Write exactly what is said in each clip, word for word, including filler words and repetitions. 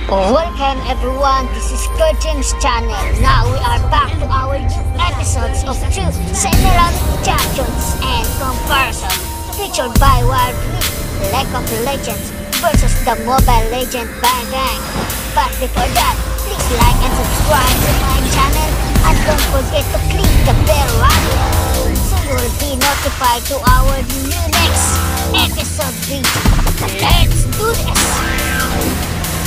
Welcome everyone, this is Curtin's channel. Now we are back to our new episodes of True General Champions and Comparison, featured by Wild Rift, League of Legends versus the Mobile Legend Bang Bang. But before that, please like and subscribe to my channel and don't forget to click the bell icon so you will be notified to our new next episode video. Let's do this!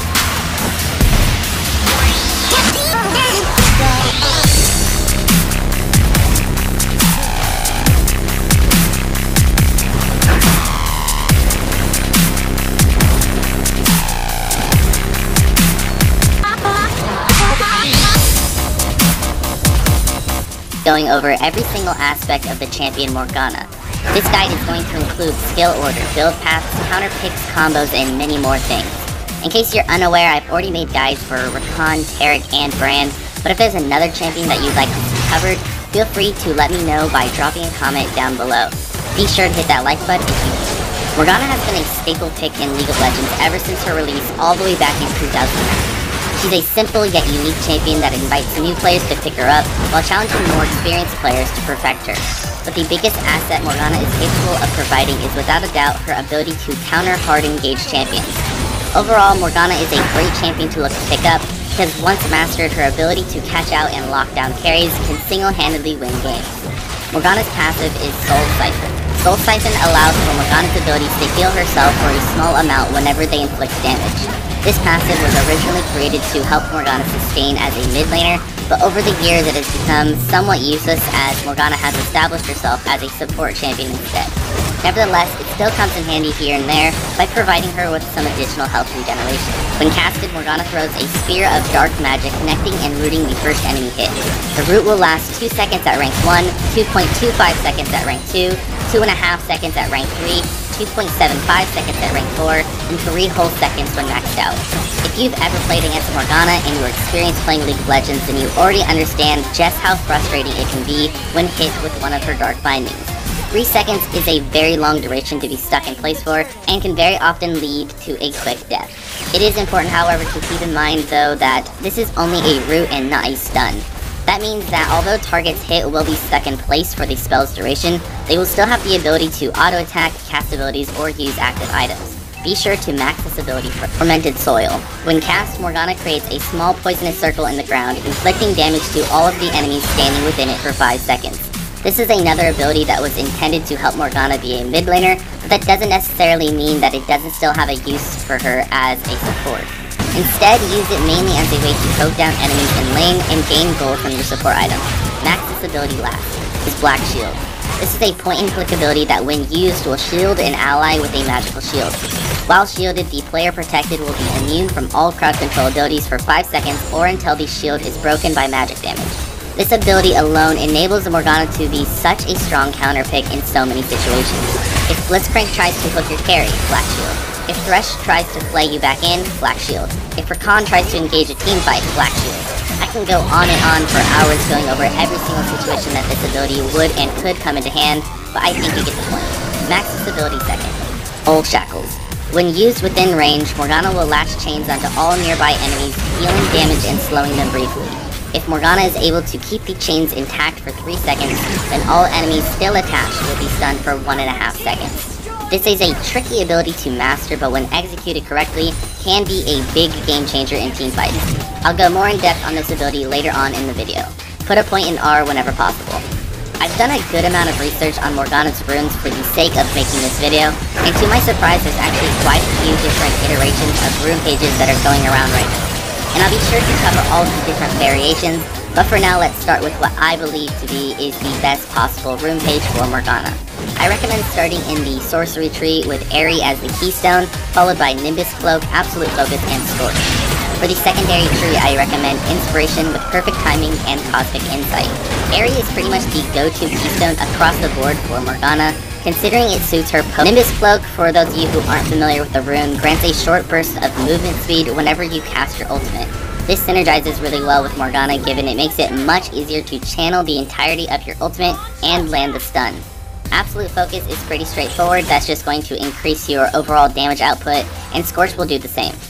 Going over every single aspect of the champion Morgana. This guide is going to include skill order, build paths, counter picks, combos, and many more things. In case you're unaware, I've already made guides for Rakan, Taric, and Brand, but if there's another champion that you'd like to see covered, feel free to let me know by dropping a comment down below. Be sure to hit that like button if you can. Morgana has been a staple pick in League of Legends ever since her release all the way back in two thousand nine. She's a simple yet unique champion that invites new players to pick her up while challenging more experienced players to perfect her. But the biggest asset Morgana is capable of providing is without a doubt her ability to counter hard engaged champions. Overall, Morgana is a great champion to look to pick up because once mastered, her ability to catch out and lock down carries can single-handedly win games. Morgana's passive is Soul Siphon. Soul Siphon allows for Morgana's abilities to heal herself for a small amount whenever they inflict damage. This passive was originally created to help Morgana sustain as a mid laner, but over the years it has become somewhat useless as Morgana has established herself as a support champion instead. Nevertheless, it still comes in handy here and there by providing her with some additional health regeneration. When casted, Morgana throws a spear of dark magic connecting and rooting the first enemy hit. The root will last two seconds at rank one, two point two five seconds at rank two, two point five seconds at rank three, two point seven five seconds at rank four, and three whole seconds when maxed out. If you've ever played against Morgana and you are experienced playing League of Legends, then you already understand just how frustrating it can be when hit with one of her dark bindings. three seconds is a very long duration to be stuck in place for, and can very often lead to a quick death. It is important, however, to keep in mind though that this is only a root and not a stun. That means that although targets hit will be stuck in place for the spell's duration, they will still have the ability to auto-attack, cast abilities, or use active items. Be sure to max this ability for Fermented Soil. When cast, Morgana creates a small poisonous circle in the ground, inflicting damage to all of the enemies standing within it for five seconds. This is another ability that was intended to help Morgana be a mid laner, but that doesn't necessarily mean that it doesn't still have a use for her as a support. Instead, use it mainly as a way to poke down enemies in lane and gain gold from your support items. Max this ability last is Black Shield. This is a point-and-click ability that when used will shield an ally with a magical shield. While shielded, the player protected will be immune from all crowd control abilities for five seconds or until the shield is broken by magic damage. This ability alone enables Morgana to be such a strong counter pick in so many situations. If Blitzcrank tries to hook your carry, Black Shield. If Thresh tries to flay you back in, Black Shield. If Rakan tries to engage a team fight, Black Shield. I can go on and on for hours going over every single situation that this ability would and could come into hand, but I think you get the point. Max this ability second. Old Shackles. When used within range, Morgana will latch chains onto all nearby enemies, dealing damage and slowing them briefly. If Morgana is able to keep the chains intact for three seconds, then all enemies still attached will be stunned for one and a half seconds. This is a tricky ability to master, but when executed correctly, can be a big game changer in teamfights. I'll go more in depth on this ability later on in the video. Put a point in R whenever possible. I've done a good amount of research on Morgana's runes for the sake of making this video, and to my surprise there's actually quite a few different iterations of rune pages that are going around right now. And I'll be sure to cover all of the different variations, but for now let's start with what I believe to be is the best possible rune page for Morgana. I recommend starting in the sorcery tree with Aerie as the keystone, followed by Nimbus Cloak, Absolute Focus, and Scorch. For the secondary tree, I recommend Inspiration with Perfect Timing and Cosmic Insight. Aerie is pretty much the go-to keystone across the board for Morgana, considering it suits her poke. Nimbus Cloak, for those of you who aren't familiar with the rune, grants a short burst of movement speed whenever you cast your ultimate. This synergizes really well with Morgana, given it makes it much easier to channel the entirety of your ultimate and land the stun. Absolute Focus is pretty straightforward, that's just going to increase your overall damage output, and Scorch will do the same.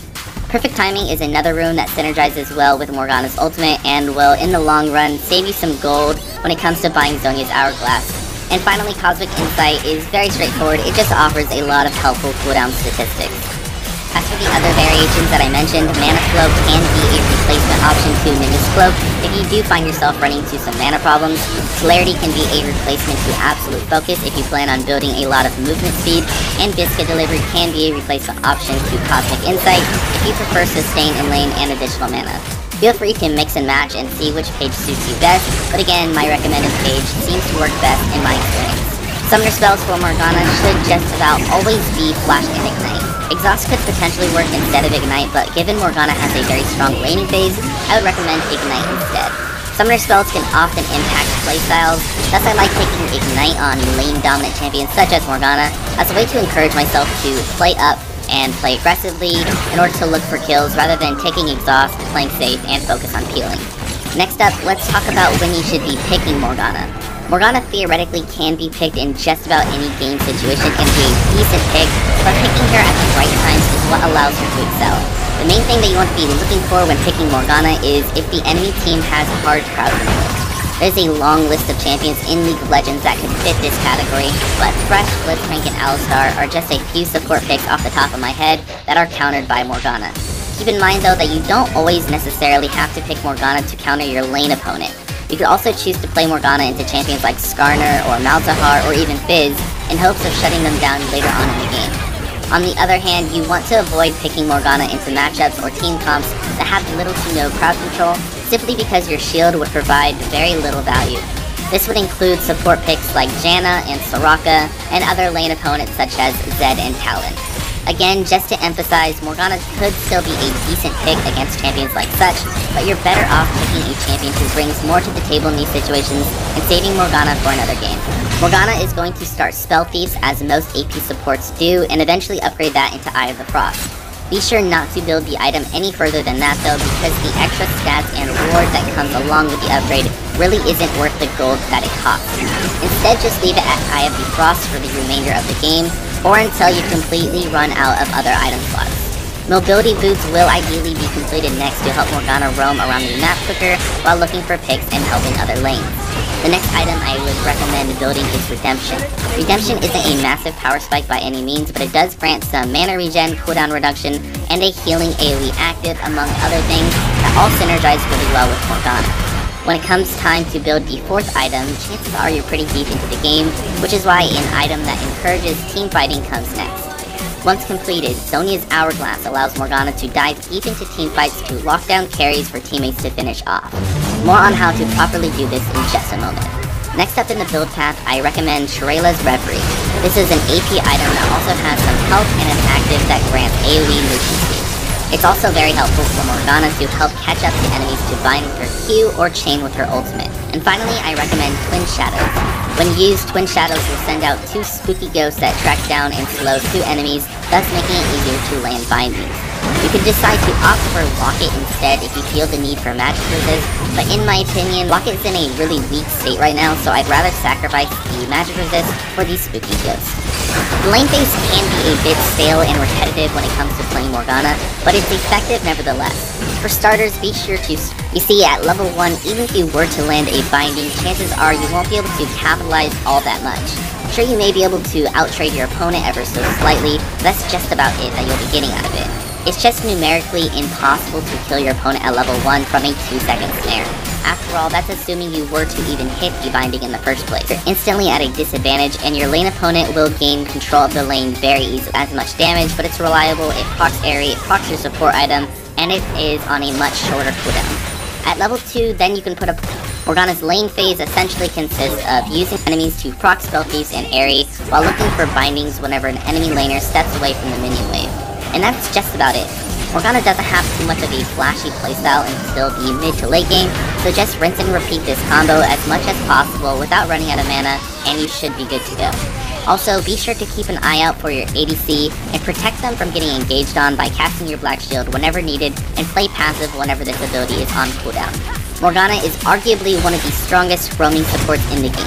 Perfect Timing is another rune that synergizes well with Morgana's ultimate and will, in the long run, save you some gold when it comes to buying Zhonya's Hourglass. And finally, Cosmic Insight is very straightforward. It just offers a lot of helpful cooldown statistics. As for the other variations that I mentioned, Mana Flow can be a replacement option to Ninja's Cloak if you do find yourself running into some mana problems. Celerity can be a replacement to Absolute Focus if you plan on building a lot of movement speed, and Biscuit Delivery can be a replacement option to Cosmic Insight if you prefer sustain in lane and additional mana. Feel free to mix and match and see which page suits you best, but again, my recommended page seems to work best in my experience. Summoner spells for Morgana should just about always be Flash and Ignite. Exhaust could potentially work instead of Ignite, but given Morgana has a very strong laning phase, I would recommend Ignite instead. Summoner spells can often impact playstyles, thus I like taking Ignite on lane-dominant champions such as Morgana as a way to encourage myself to play up and play aggressively in order to look for kills rather than taking Exhaust, playing safe, and focus on peeling. Next up, let's talk about when you should be picking Morgana. Morgana theoretically can be picked in just about any game situation and be a decent pick, but picking her at the right times is what allows her to excel. The main thing that you want to be looking for when picking Morgana is if the enemy team has hard crowd control. There's a long list of champions in League of Legends that could fit this category, but Thresh, Blitzcrank, and Alistar are just a few support picks off the top of my head that are countered by Morgana. Keep in mind though that you don't always necessarily have to pick Morgana to counter your lane opponent. You could also choose to play Morgana into champions like Skarner or Malzahar or even Fizz in hopes of shutting them down later on in the game. On the other hand, you want to avoid picking Morgana into matchups or team comps that have little to no crowd control, simply because your shield would provide very little value. This would include support picks like Janna and Soraka, and other lane opponents such as Zed and Talon. Again, just to emphasize, Morgana could still be a decent pick against champions like such, but you're better off picking a champion who brings more to the table in these situations and saving Morgana for another game. Morgana is going to start Spell Thieves as most A P supports do, and eventually upgrade that into Eye of the Frost. Be sure not to build the item any further than that though, because the extra stats and reward that comes along with the upgrade really isn't worth the gold that it costs. Instead, just leave it at Eye of the Frost for the remainder of the game, or until you completely run out of other item slots. Mobility boots will ideally be completed next to help Morgana roam around the map quicker while looking for picks and helping other lanes. The next item I would recommend building is Redemption. Redemption isn't a massive power spike by any means, but it does grant some mana regen, cooldown reduction, and a healing AoE active, among other things, that all synergize really well with Morgana. When it comes time to build the fourth item, chances are you're pretty deep into the game, which is why an item that encourages team fighting comes next. Once completed, Zhonya's Hourglass allows Morgana to dive deep into teamfights to lock down carries for teammates to finish off. More on how to properly do this in just a moment. Next up in the build path, I recommend Shurela's Reverie. This is an A P item that also has some health and an active that grants AoE movement speed. It's also very helpful for Morgana to help catch up to enemies to bind with her Q or chain with her ultimate. And finally, I recommend Twin Shadows. When used, Twin Shadows will send out two spooky ghosts that track down and slow two enemies, thus making it easier to land bindings. You can decide to opt for Locket instead if you feel the need for magic resist, but in my opinion, Locket is in a really weak state right now, so I'd rather sacrifice the magic resist for these spooky ghosts. The lane phase can be a bit stale and repetitive when it comes to playing Morgana, but it's effective nevertheless. For starters, be sure to... You see, at level one, even if you were to land a binding, chances are you won't be able to capitalize all that much. Sure, you may be able to outtrade your opponent ever so slightly, but that's just about it that you'll be getting out of it. It's just numerically impossible to kill your opponent at level one from a two second snare. After all, that's assuming you were to even hit the binding in the first place. You're instantly at a disadvantage, and your lane opponent will gain control of the lane very easily. As much damage, but it's reliable, it procs Aerie, it procs your support item, and it is on a much shorter cooldown. At level two, then you can put up... Morgana's lane phase essentially consists of using enemies to proc Spell Thieves and Aerie, while looking for bindings whenever an enemy laner steps away from the minion wave. And that's just about it. Morgana doesn't have too much of a flashy playstyle until the mid to late game, so just rinse and repeat this combo as much as possible without running out of mana, and you should be good to go. Also, be sure to keep an eye out for your A D C, and protect them from getting engaged on by casting your Black Shield whenever needed, and play passive whenever this ability is on cooldown. Morgana is arguably one of the strongest roaming supports in the game.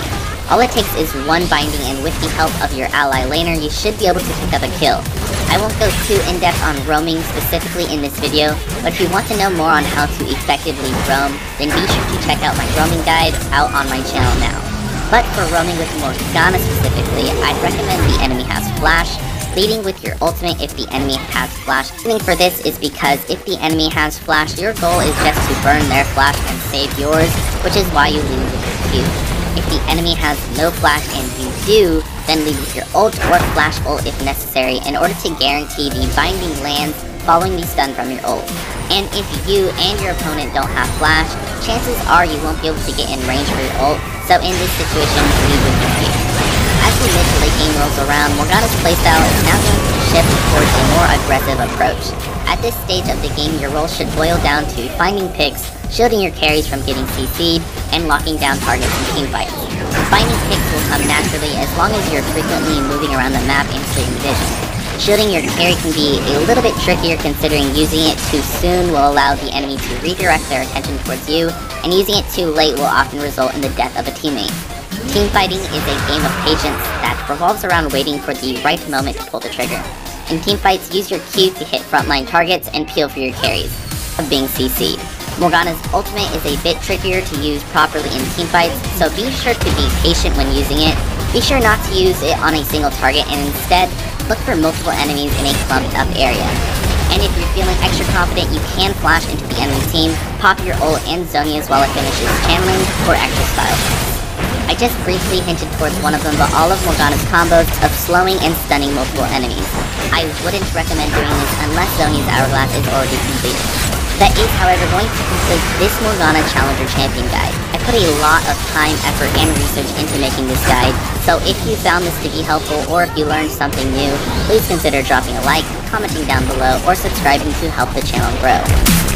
All it takes is one binding, and with the help of your ally laner, you should be able to pick up a kill. I won't go too in-depth on roaming specifically in this video, but if you want to know more on how to effectively roam, then be sure to check out my roaming guide out on my channel now. But for roaming with Morgana specifically, I'd recommend the enemy has flash, leading with your ultimate if the enemy has flash. The reason for this is because if the enemy has flash, your goal is just to burn their flash and save yours, which is why you lead with your Q. If the enemy has no flash and you do, then lead with your ult or flash ult if necessary in order to guarantee the binding lands following the stun from your ult. And if you and your opponent don't have flash, chances are you won't be able to get in range for your ult, so in this situation, lead with your Q. As the mid to late game rolls around, Morgana's playstyle is now going to shift towards a more aggressive approach. At this stage of the game, your role should boil down to finding picks, shielding your carries from getting C C'd, and locking down targets in teamfights. Finding picks will come naturally as long as you're frequently moving around the map and clearing vision. Shielding your carry can be a little bit trickier considering using it too soon will allow the enemy to redirect their attention towards you, and using it too late will often result in the death of a teammate. Teamfighting is a game of patience that revolves around waiting for the right moment to pull the trigger. In teamfights, use your Q to hit frontline targets and peel for your carries, of being C C'd. Morgana's ultimate is a bit trickier to use properly in teamfights, so be sure to be patient when using it. Be sure not to use it on a single target and instead look for multiple enemies in a clumped up area. And if you're feeling extra confident, you can flash into the enemy team, pop your ult and Zhonya's while it finishes channeling for extra style points. I just briefly hinted towards one of them, but all of Morgana's combos of slowing and stunning multiple enemies. I wouldn't recommend doing this unless Zhonya's Hourglass is already completed. That is, however, going to complete this Morgana Challenger Champion Guide. I put a lot of time, effort, and research into making this guide, so if you found this to be helpful or if you learned something new, please consider dropping a like, commenting down below, or subscribing to help the channel grow.